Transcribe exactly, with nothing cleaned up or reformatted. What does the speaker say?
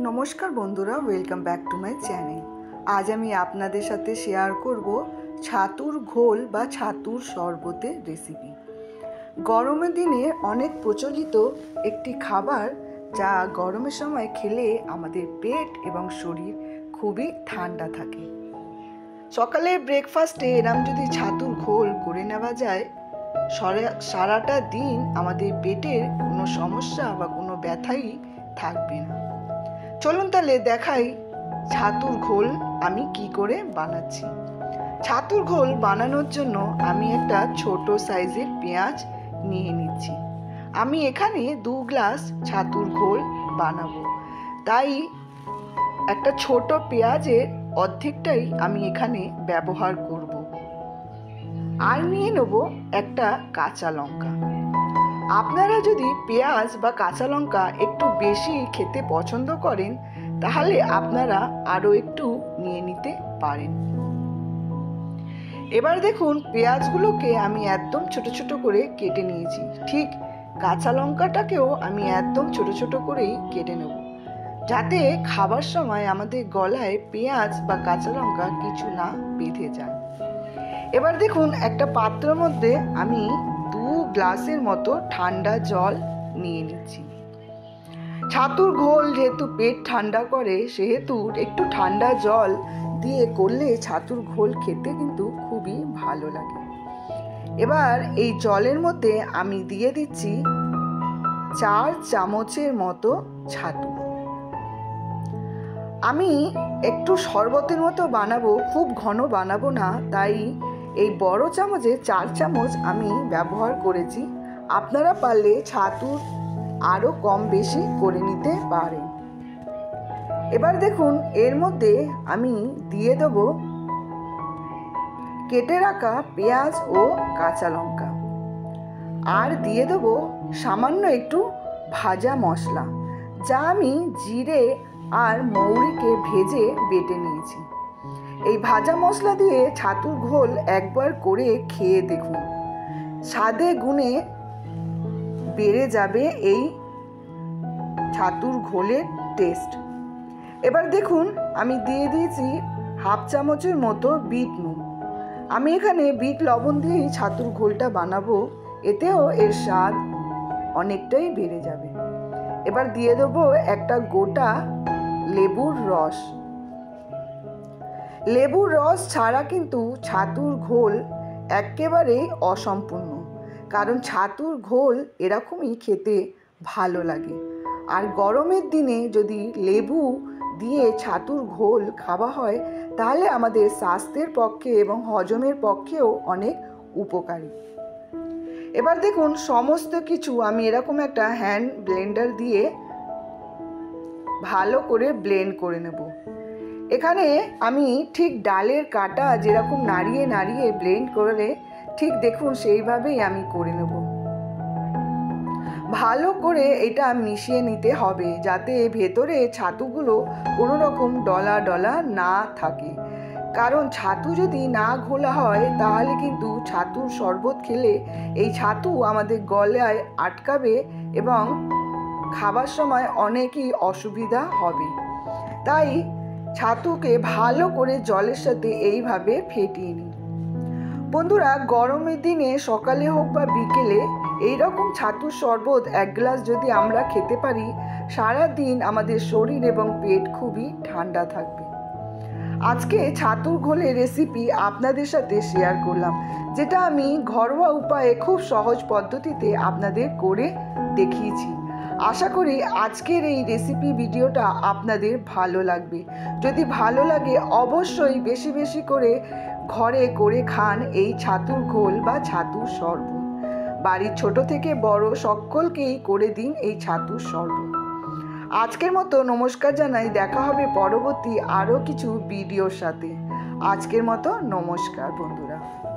নমস্কার বন্ধুরা, welcome back to my channel. আজ আমি আপনাদের সাথে শেয়ার করব ছাতুর ঘোল বা ছাতুর শরবতের রেসিপি। গরমের দিনে অনেক প্রচলিত একটি খাবার, যা গরমের সময় খেলে আমাদের পেট এবং শরীর খুবই ঠান্ডা থাকে। সকালের ব্রেকফাস্টে এরম যদি ছাতুর ঘোল করে নেওয়া যায়, সারাটা দিন আমাদের পেটের কোনো সমস্যা বা কোনো ব্যথাই থাকবে না। চলুন তাহলে দেখাই ছাতুর ঘোল আমি কি করে বানাচ্ছি। ছাতুর ঘোল বানানোর জন্য আমি একটা ছোট সাইজের পেঁয়াজ নিয়ে নিচ্ছি। আমি এখানে দু গ্লাস ছাতুর ঘোল বানাবো, তাই একটা ছোট পেঁয়াজের অর্ধেকটাই আমি এখানে ব্যবহার করব। আর নিয়ে নেব একটা কাঁচা লঙ্কা। আপনারা যদি পেঁয়াজ বা কাঁচা লঙ্কা একটু বেশি খেতে পছন্দ করেন, তাহলে আপনারা আরও একটু নিয়ে নিতে পারেন। এবার দেখুন, পেঁয়াজগুলোকে আমি একদম ছোট ছোট করে কেটে নিয়েছি। ঠিক কাঁচা লঙ্কাটাকেও আমি একদম ছোট ছোট করেই কেটে নেব, যাতে খাবার সময় আমাদের গলায় পেঁয়াজ বা কাঁচা লঙ্কা কিছু না বেঁধে যায়। এবার দেখুন, একটা পাত্রের মধ্যে আমি দু গ্লাসের মতো ঠান্ডা জল নিয়ে নিচ্ছি। ছাতুর ঘোল যেহেতু পেট ঠান্ডা করে, সেহেতু একটু ঠান্ডা জল দিয়ে করলে ছাতুর ঘোল খেতে কিন্তু খুবই ভালো লাগে। এবার এই জলের মধ্যে আমি দিয়ে দিচ্ছি চার চামচের মতো ছাতু। আমি একটু শরবতের মতো বানাবো, খুব ঘন বানাবো না, তাই এই বড় চামচে চার চামচ আমি ব্যবহার করেছি। আপনারা পারলে ছাতুর আরও কম বেশি করে নিতে পারেন। এবার দেখুন, এর মধ্যে আমি দিয়ে দেব কেটে রাখা পেঁয়াজ ও কাঁচা লঙ্কা, আর দিয়ে দেব সামান্য একটু ভাজা মশলা, যা আমি জিরে আর মৌরিকে ভেজে বেটে নিয়েছি। এই ভাজা মশলা দিয়ে ছাতুর ঘোল একবার করে খেয়ে দেখুন, স্বাদে গুণে বেড়ে যাবে এই ছাতুর ঘোলের টেস্ট। এবার দেখুন, আমি দিয়ে দিয়েছি হাফ চামচের মতো বিট নুন। আমি এখানে বিট লবণ দিয়েই ছাতুর ঘোলটা বানাবো, এতেও এর স্বাদ অনেকটাই বেড়ে যাবে। এবার দিয়ে দেবো একটা গোটা লেবুর রস। লেবুর রস ছাড়া কিন্তু ছাতুর ঘোল একেবারেই অসম্পূর্ণ, কারণ ছাতুর ঘোল এরকমই খেতে ভালো লাগে। আর গরমের দিনে যদি লেবু দিয়ে ছাতুর ঘোল খাওয়া হয়, তাহলে আমাদের স্বাস্থ্যের পক্ষে এবং হজমের পক্ষেও অনেক উপকারী। এবার দেখুন, সমস্ত কিছু আমি এরকম একটা হ্যান্ড ব্লেন্ডার দিয়ে ভালো করে ব্লেন্ড করে নেব। এখানে আমি ঠিক ডালের কাটা যেরকম নাড়িয়ে নাড়িয়ে ব্লেন্ড করে, ঠিক দেখুন সেইভাবেই আমি করে নেব। ভালো করে এটা মিশিয়ে নিতে হবে, যাতে ভেতরে ছাতুগুলো কোনো রকম ডলা ডলা না থাকে। কারণ ছাতু যদি না ঘোলা হয়, তাহলে কিন্তু ছাতুর শরবত খেলে এই ছাতু আমাদের গলায় আটকাবে এবং খাবার সময় অনেকই অসুবিধা হবে। তাই ছাতুকে ভালো করে জলের সাথে এইভাবে ফেটিয়ে নিন। বন্ধুরা, গরমের দিনে সকালে হোক বা বিকেলে এইরকম ছাতুর শরবত এক গ্লাস যদি আমরা খেতে পারি, সারা দিন আমাদের শরীর এবং পেট খুবই ঠান্ডা থাকবে। আজকে ছাতুর ঘোলের রেসিপি আপনাদের সাথে শেয়ার করলাম, যেটা আমি ঘরোয়া উপায়ে খুব সহজ পদ্ধতিতে আপনাদের করে দেখিয়েছি। আশা করি আজকের এই রেসিপি ভিডিওটা আপনাদের ভালো লাগবে। যদি ভালো লাগে, অবশ্যই বেশি বেশি করে ঘরে করে খান এই ছাতুর ঘোল বা ছাতুর শরবত। বাড়ির ছোট থেকে বড় সকলকেই করে দিন এই ছাতুর শরবত। আজকের মতো নমস্কার জানাই, দেখা হবে পরবর্তী আরও কিছু ভিডিওর সাথে। আজকের মতো নমস্কার বন্ধুরা।